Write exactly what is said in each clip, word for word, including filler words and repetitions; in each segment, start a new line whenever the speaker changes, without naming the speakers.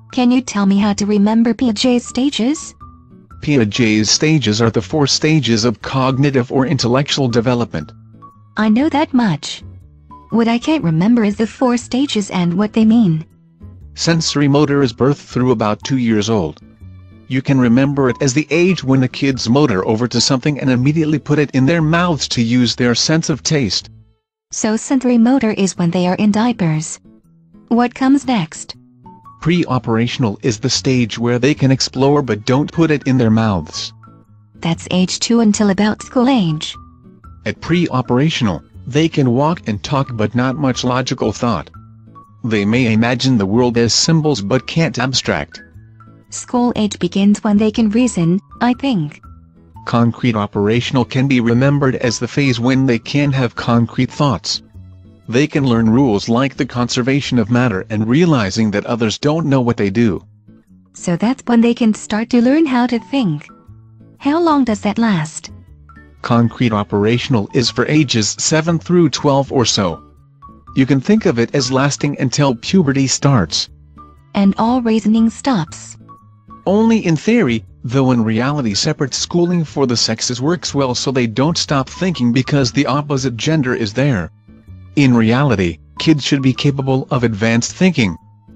Can you tell me how to remember Piaget's stages?
Piaget's stages are the four stages of cognitive or intellectual development.
I know that much. What I can't remember is the four stages and what they mean.
Sensorimotor is birth through about two years old. You can remember it as the age when the kids motor over to something and immediately put it in their mouths to use their sense of taste.
So sensorimotor is when they are in diapers. What comes next?
Pre-operational is the stage where they can explore but don't put it in their mouths.
That's age two until about school age.
At pre-operational, they can walk and talk but not much logical thought. They may imagine the world as symbols but can't abstract.
School age begins when they can reason, I think.
Concrete operational can be remembered as the phase when they can have concrete thoughts. They can learn rules like the conservation of matter and realizing that others don't know what they do.
So that's when they can start to learn how to think. How long does that last?
Concrete operational is for ages seven through twelve or so. You can think of it as lasting until puberty starts.
And all reasoning stops.
Only in theory, though in reality separate schooling for the sexes works well so they don't stop thinking because the opposite gender is there. In reality, kids should be capable of advanced thinking.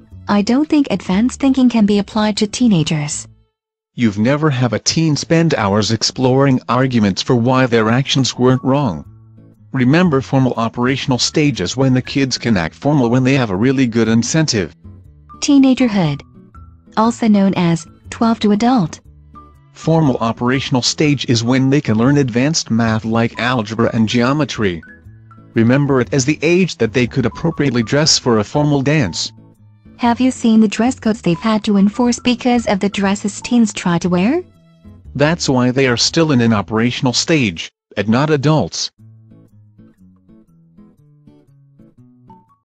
I don't think advanced thinking can be applied to teenagers.
You've never have a teen spend hours exploring arguments for why their actions weren't wrong. Remember formal operational stages when the kids can act formal when they have a really good incentive.
Teenagerhood. Also known as twelve to adult.
Formal operational stage is when they can learn advanced math like algebra and geometry. Remember it as the age that they could appropriately dress for a formal dance.
Have you seen the dress codes they've had to enforce because of the dresses teens try to wear?
That's why they are still in an operational stage, and not adults.